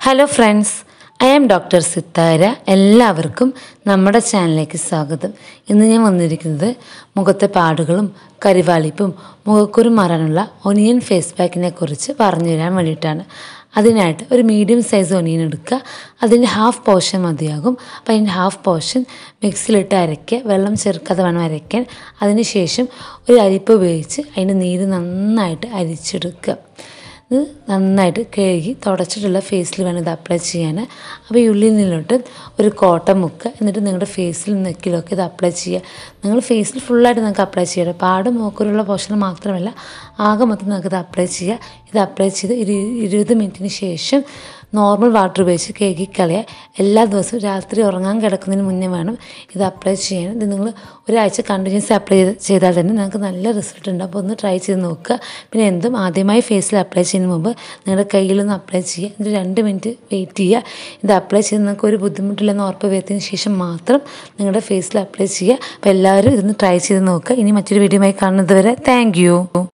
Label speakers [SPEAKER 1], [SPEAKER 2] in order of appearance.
[SPEAKER 1] Hello friends, I am doctor Sithara. എല്ലാവർക്കും നമ്മുടെ ചാനലിലേക്ക് സ്വാഗതം. ഇന്ന് ഞാൻ വന്നിരിക്കുന്നത് മുഖത്തെ പാടുകളും കരിവാളിപ്പും മുഖക്കുരു മാറാനുള്ള ഒനിയൻ ഫേസ് പാക്കിനെ കുറിച്ച് പറഞ്ഞു തരാൻ വേണ്ടിയിട്ടാണ്. അതിനായിട്ട് ഒരു മീഡിയം സൈസ് ഒനിയൻ എടുക്കുക. അതിൻ്റെ ഹാഫ് പോർഷൻ മതിയാകും. അപ്പോൾ അതിൻ്റെ ഹാഫ് പോർഷൻ മിക്സിയിലിട്ട് അരയ്ക്കുക. വെള്ളം ചേർക്കാതെ വേണം അരയ്ക്കാൻ. അതിന് ശേഷം ഒരു അരിപ്പ് ഉപയോഗിച്ച് അതിൻ്റെ നീര് നന്നായിട്ട് അരിച്ചെടുക്കുക. ഇത് നന്നായിട്ട് കഴുകി തുടച്ചിട്ടുള്ള ഫേസിൽ വേണം ഇത് അപ്ലൈ ചെയ്യാൻ. അപ്പോൾ ഈ ഉള്ളിൽ നിന്നിലോട്ട് ഒരു കോട്ടൺ മുക്കുക. എന്നിട്ട് നിങ്ങളുടെ ഫേസിൽ നെക്കിലൊക്കെ ഇത് അപ്ലൈ ചെയ്യുക. നിങ്ങൾ ഫേസിൽ ഫുള്ളായിട്ട് നിങ്ങൾക്ക് അപ്ലൈ ചെയ്യാം. പാട് മൂക്കുരുള്ള പോർഷൻ മാത്രമല്ല, ആകെ മൊത്തം നിങ്ങൾക്ക് ഇത് അപ്ലൈ ചെയ്യുക. ഇത് അപ്ലൈ ചെയ്ത് 20 മിനിറ്റിന് ശേഷം നോർമൽ വാട്ടർ ഉപയോഗിച്ച് കഴുകി കളയുക. എല്ലാ ദിവസവും രാത്രി ഉറങ്ങാൻ കിടക്കുന്നതിന് മുന്നേ വേണം ഇത് അപ്ലൈ ചെയ്യാൻ. ഇത് നിങ്ങൾ ഒരാഴ്ച കണ്ടിന്യൂസ് അപ്ലൈ ചെയ്താൽ തന്നെ നിങ്ങൾക്ക് നല്ല റിസൾട്ട് ഉണ്ട്. അപ്പോൾ ഒന്ന് ട്രൈ ചെയ്ത് നോക്കുക. പിന്നെ എന്തും ആദ്യമായി ഫേസിൽ അപ്ലൈ ചെയ്യുന്നതിന് മുമ്പ് നിങ്ങളുടെ കയ്യിലൊന്ന് അപ്ലൈ ചെയ്യുക. എന്നിട്ട് 2 മിനിറ്റ് വെയിറ്റ് ചെയ്യുക. ഇത് അപ്ലൈ ചെയ്ത് നിങ്ങൾക്ക് ഒരു ബുദ്ധിമുട്ടില്ലെന്ന് ഉറപ്പ് വരുത്തിയതിന് ശേഷം മാത്രം നിങ്ങളുടെ ഫേസിൽ അപ്ലൈ ചെയ്യുക. അപ്പോൾ എല്ലാവരും ഇതൊന്ന് ട്രൈ ചെയ്ത് നോക്കുക. ഇനി മറ്റൊരു വീഡിയോയുമായി കാണുന്നത് വരെ താങ്ക് യു.